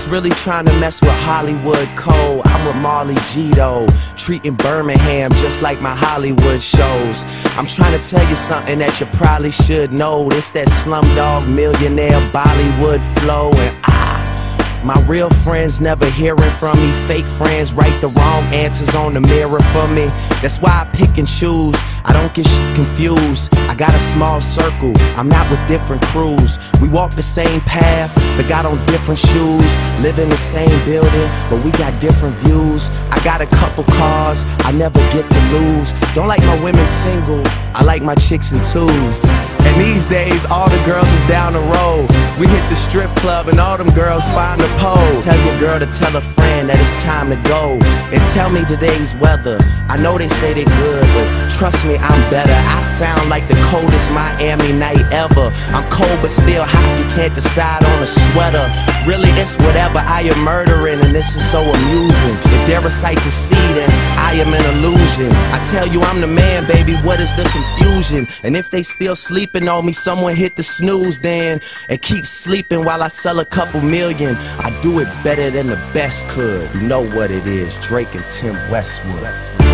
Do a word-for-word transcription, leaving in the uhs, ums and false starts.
Niggas really trying to mess with Hollywood Cole. I'm with Marley Gito, treating Birmingham just like my Hollywood shows. I'm trying to tell you something that you probably should know. This that Slumdog Millionaire Bollywood flow. And ah, my real friends never hearing from me. Fake friends write the wrong answers on the mirror for me. That's why I pick and choose. I don't get shit confused. I got a small circle, I'm not with different crews. We walk the same path, but got on different shoes. Live in the same building, but we got different views. I got a couple cars, I never get to lose. Don't like my women single, I like my chicks in twos. And these days, all the girls is down the road. We hit the strip club and all them girls find a pole. Tell your girl to tell a friend that it's time to go. And tell me today's weather. I know they say they good, but trust me, I'm better. I sound like the coldest Miami night ever. I'm cold but still hot, you can't decide on a sweater. Really, it's whatever, I am murdering, and this is so amusing. If they're a sight to see, then I am an illusion. I tell you I'm the man, baby, what is the confusion? And if they still sleeping on me, someone hit the snooze then. And keep sleeping while I sell a couple million. I do it better than the best could. You know what it is, Drake and Tim Westwood.